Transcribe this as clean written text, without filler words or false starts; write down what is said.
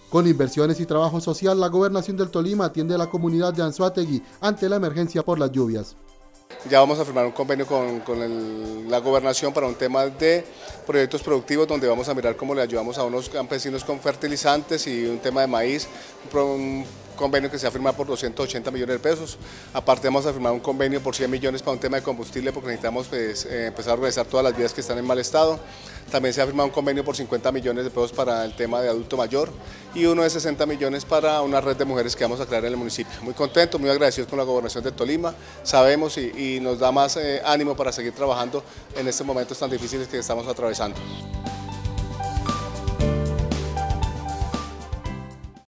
Con inversiones y trabajo social, la Gobernación del Tolima atiende a la comunidad de Anzoátegui ante la emergencia por las lluvias. Ya vamos a firmar un convenio con la gobernación para un tema de proyectos productivos donde vamos a mirar cómo le ayudamos a unos campesinos con fertilizantes y un tema de maíz, un convenio que se va a firmar por 280 millones de pesos. Aparte vamos a firmar un convenio por 100 millones para un tema de combustible porque necesitamos empezar a organizar todas las vías que están en mal estado. También se ha firmado un convenio por 50 millones de pesos para el tema de adulto mayor y uno de 60 millones para una red de mujeres que vamos a crear en el municipio. Muy contentos, muy agradecidos con la gobernación de Tolima, sabemos y nos da más ánimo para seguir trabajando en estos momentos tan difíciles que estamos atravesando.